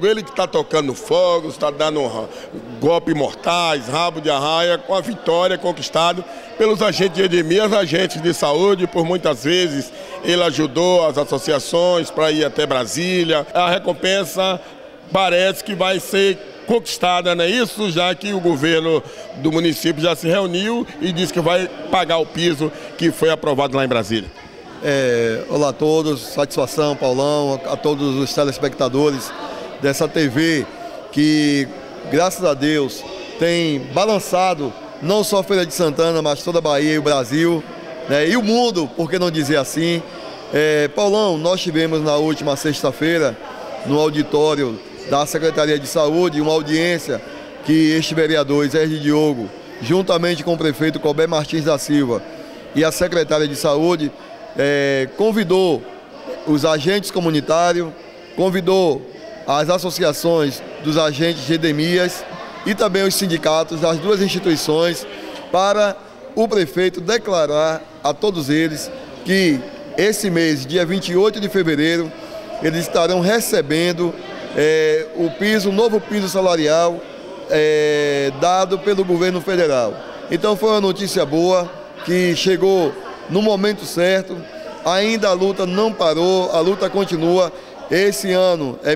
Ele que está tocando fogos, está dando golpes mortais, rabo de arraia, com a vitória conquistada pelos agentes de endemias, agentes de saúde. Por muitas vezes ele ajudou as associações para ir até Brasília. A recompensa parece que vai ser conquistada, não é isso? Já que o governo do município já se reuniu e disse que vai pagar o piso que foi aprovado lá em Brasília. Olá a todos, satisfação, Paulão, a todos os telespectadores dessa TV que, graças a Deus, tem balançado não só a Feira de Santana, mas toda a Bahia e o Brasil, né? E o mundo, por que não dizer assim? Paulão, nós tivemos na última sexta-feira, no auditório da Secretaria de Saúde, uma audiência que este vereador, Zé Diogo, juntamente com o prefeito Colbert Martins da Silva e a secretária de Saúde, convidou os agentes comunitários, convidou as associações dos agentes de endemias e também os sindicatos das duas instituições para o prefeito declarar a todos eles que esse mês, dia 28 de fevereiro, eles estarão recebendo o novo piso salarial dado pelo governo federal. Então foi uma notícia boa que chegou no momento certo. Ainda a luta não parou, a luta continua. Esse ano é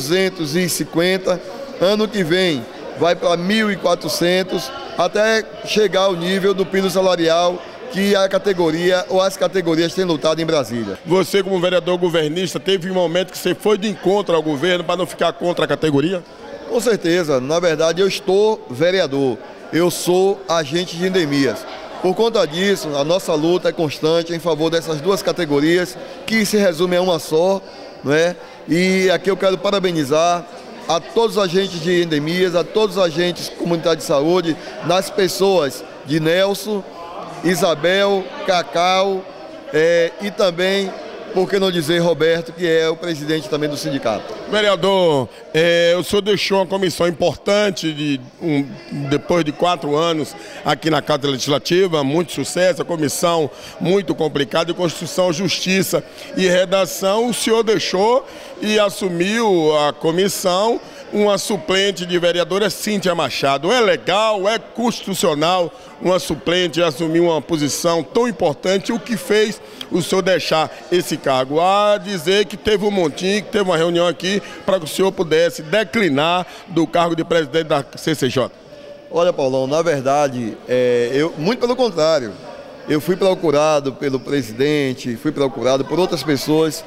1.250, ano que vem vai para 1.400, até chegar ao nível do piso salarial que a categoria ou as categorias têm lutado em Brasília. Você, como vereador governista, teve um momento que você foi de encontro ao governo para não ficar contra a categoria? Com certeza, na verdade eu estou vereador, eu sou agente de endemias. Por conta disso, a nossa luta é constante em favor dessas duas categorias, que se resumem a uma só, não é? E aqui eu quero parabenizar a todos os agentes de endemias, a todos os agentes comunitários de saúde, nas pessoas de Nelson, Isabel, Cacau e também, por que não dizer, Roberto, que é o presidente também do sindicato. Vereador, o senhor deixou uma comissão importante depois de 4 anos aqui na Casa Legislativa, muito sucesso, a comissão muito complicada de Constituição, Justiça e Redação. O senhor deixou e assumiu a comissão uma suplente de vereadora, Cíntia Machado. É legal, é constitucional uma suplente assumir uma posição tão importante? O que fez o senhor deixar esse cargo? A dizer que teve um montinho, que teve uma reunião aqui para que o senhor pudesse declinar do cargo de presidente da CCJ. Olha, Paulão, na verdade, muito pelo contrário. Eu fui procurado pelo presidente, fui procurado por outras pessoas,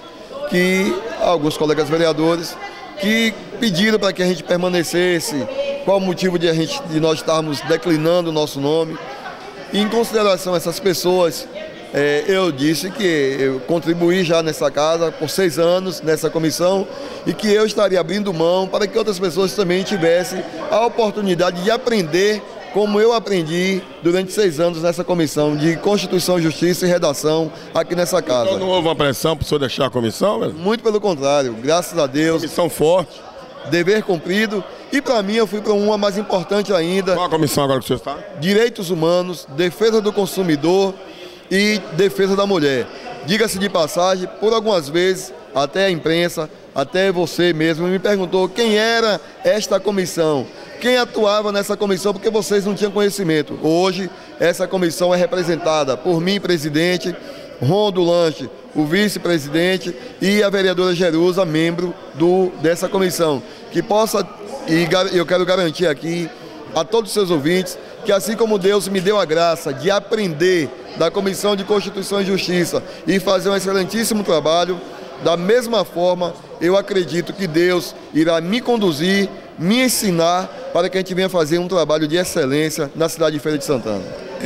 alguns colegas vereadores, que pediram para que a gente permanecesse, qual o motivo de nós estarmos declinando o nosso nome. E, em consideração a essas pessoas, eu disse que eu contribuí já nessa casa por 6 anos, nessa comissão, e que eu estaria abrindo mão para que outras pessoas também tivessem a oportunidade de aprender como eu aprendi durante 6 anos nessa comissão de Constituição, Justiça e Redação aqui nessa casa. Então não houve uma pressão para o senhor deixar a comissão, velho? Muito pelo contrário, graças a Deus. Comissão forte. Dever cumprido. E para mim eu fui para uma mais importante ainda. Qual a comissão agora que o senhor está? Direitos Humanos, Defesa do Consumidor e Defesa da Mulher. Diga-se de passagem, por algumas vezes, até a imprensa, até você mesmo me perguntou quem era esta comissão, quem atuava nessa comissão, porque vocês não tinham conhecimento. Hoje, essa comissão é representada por mim, presidente, Rondo Lanche, o vice-presidente, e a vereadora Jerusa, membro dessa comissão. E eu quero garantir aqui a todos os seus ouvintes que, assim como Deus me deu a graça de aprender da Comissão de Constituição e Justiça e fazer um excelentíssimo trabalho, da mesma forma, eu acredito que Deus irá me conduzir, me ensinar para que a gente venha fazer um trabalho de excelência na cidade de Feira de Santana.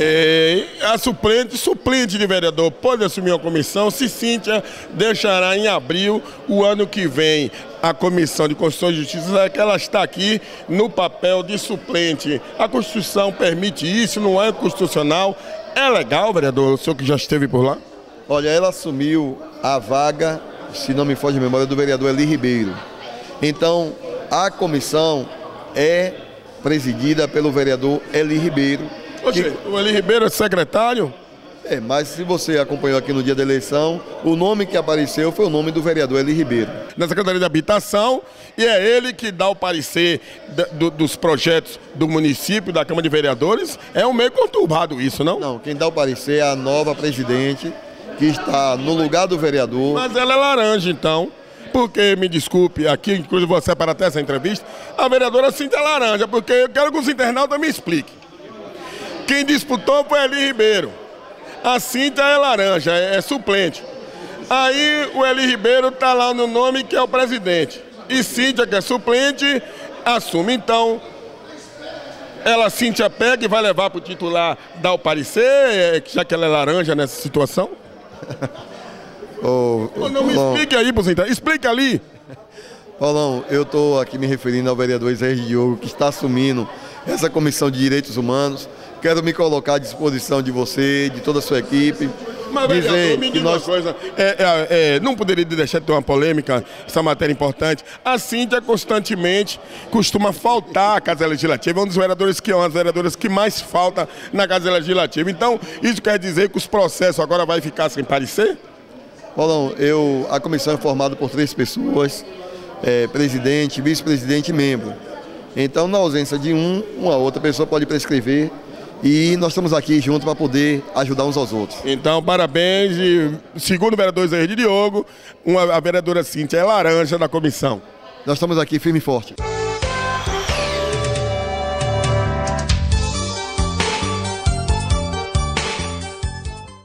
A suplente de vereador pode assumir uma comissão se Cíntia deixará em abril o ano que vem a Comissão de Constituição e Justiça, que ela está aqui no papel de suplente. A Constituição permite isso, não é constitucional. É legal, vereador, o senhor que já esteve por lá? Olha, ela assumiu a vaga, se não me foge de memória, do vereador Eli Ribeiro. Então, a comissão é presidida pelo vereador Eli Ribeiro. O Eli Ribeiro é secretário? Mas se você acompanhou aqui no dia da eleição, o nome que apareceu foi o nome do vereador Eli Ribeiro. Na Secretaria de Habitação, e é ele que dá o parecer dos projetos do município, da Câmara de Vereadores. É um meio conturbado isso, não? Não, quem dá o parecer é a nova presidente, que está no lugar do vereador. Mas ela é laranja, então. Porque, me desculpe, aqui, inclusive vou separar até essa entrevista, a vereadora Cíntia é laranja, porque eu quero que os internautas me expliquem. Quem disputou foi Eli Ribeiro. A Cíntia é laranja, é suplente. Aí o Eli Ribeiro está lá no nome que é o presidente. E Cíntia, que é suplente, assume. Então, Cíntia pega e vai levar para o titular dar o parecer, já que ela é laranja nessa situação? Não me explique aí, Buzinta. Explica ali. Paulão, eu estou aqui me referindo ao vereador Isaías Diogo, que está assumindo essa Comissão de Direitos Humanos. Quero me colocar à disposição de você, de toda a sua equipe. Mas, vereador, me diz uma coisa, não poderia deixar de ter uma polêmica, essa matéria importante. A Cíntia constantemente costuma faltar à Casa Legislativa, é um dos vereadores que é uma das vereadoras que mais falta na Casa Legislativa. Então, isso quer dizer que os processos agora vai ficar sem parecer? Paulão, a comissão é formada por 3 pessoas, presidente, vice-presidente e membro. Então, na ausência de uma outra pessoa pode prescrever. E nós estamos aqui juntos para poder ajudar uns aos outros. Então, parabéns. E, segundo o vereador Isaías Diogo, a vereadora Cíntia é laranja da comissão. Nós estamos aqui firme e forte.